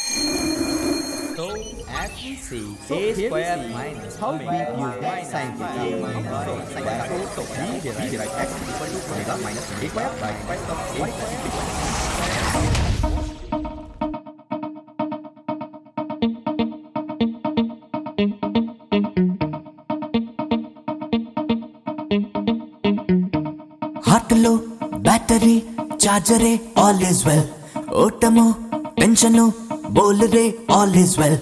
So as we see, a square minus how we use sin theta minus sin theta. So we derive x equal to omega minus a square by square of a square. హార్ట్లో battery చార్జరే all is well ఓటము tension బోలరే all is well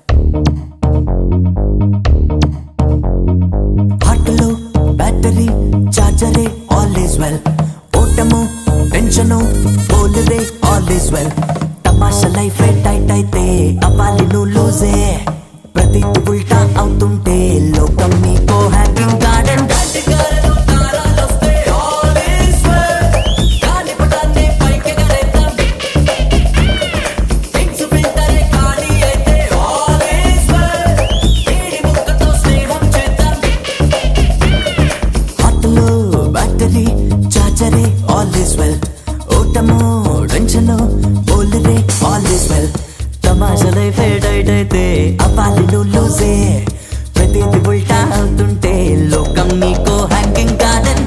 హార్ట్లో battery చార్జరే all is well ఓటము tension బోలరే all is well తమాషా life tight అయితే అవ్వాలి నువ్వు లూజే ప్రతిది ఉల్టా అవుతుంటే లోకం నీకో హ్యాంగింగ్ గార్డెన్ చార్జరే ఆల్ ఈజ్ వెల్ ఓటము టెన్షను బోలరే ఆల్ ఈజ్ వెల్ తమాషా లైఫ్ టైట్ అయితే అవ్వాలి నువ్వు లూజే ప్రతిది ఉల్టా అవుతుంటే లోకం నీకో హ్యాంగింగ్ గార్డెన్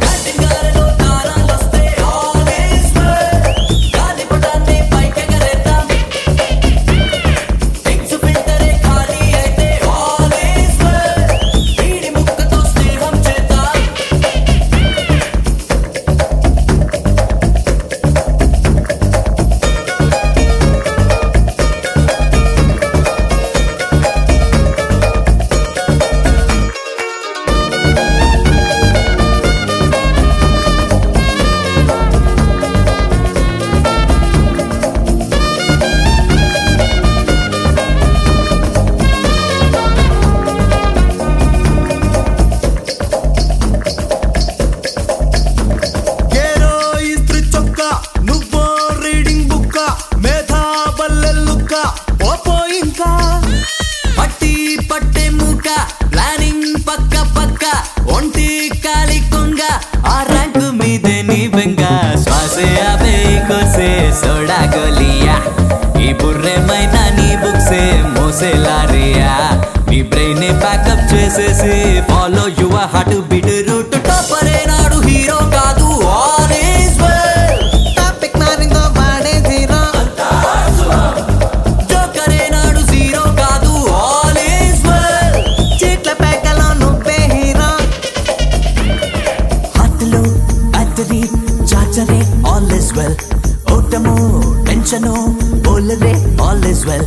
సోడా గోలియా ఈ బుర్రేమైనా నీ బుక్సే మోసేలారియా నీ బ్రెయిన్ ప్యాకప్ చేసేసి follow your heart beat route టాపరే నాడు హీరో కాదు ఆల్ ఈజ్ వెల్ టాపిక్ మారిందో వాడే జీరో జోకరే నాడు జీరో కాదు ఆల్ ఈజ్ వెల్ చీట్ల పేకలో నువ్వే హీరో హార్ట్లో బ్యాటరీ చార్జరే ఆల్ ఈజ్ వెల్ ఓటము టెన్షను బోలరే ఆల్ ఈజ్ వెల్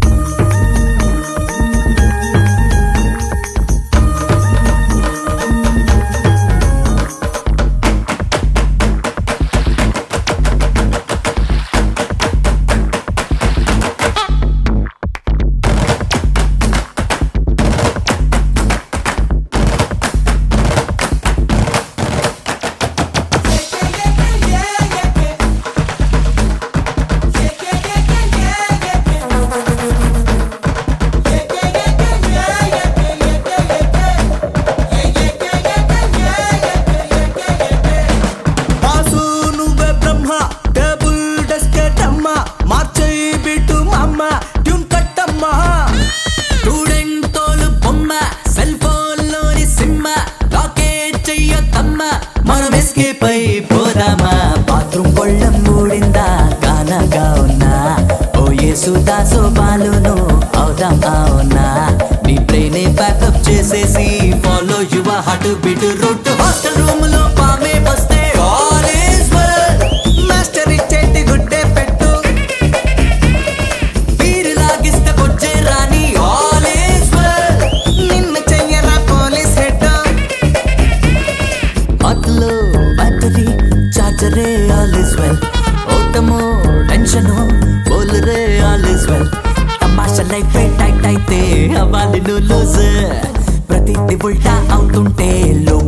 బాత్రూమ్ కొళ్ళం మూడిందా కానగా ఉన్నా ఓ యేసుదాసు బాలును అవుదాం అవునా నీ బ్రెయిన్ ప్యాకప్ చేసేసి follow your heart beat route hostel room లో పామే వస్తే ఆల్ ఈజ్ వెల్ మాస్టర్ ఇచ్చేటి గుడ్డే పెట్టు బీరు లాగిస్తే కొచ్చే రాని ఆల్ ఈజ్ వెల్ నిన్ను చెయ్యరా పోలీస్ హెడ్ హార్ట్లో బ్యాటరీ చార్జరే ఆల్ ఈజ్ వెల్ ఓటము టెన్షను బోలరే ఆల్ ఈజ్ వెల్ తమాషా లైఫ్ టైట్ అయితే అవ్వాలి నువ్వు లూజ్ ప్రతిది ఉల్టా అవుతుంటే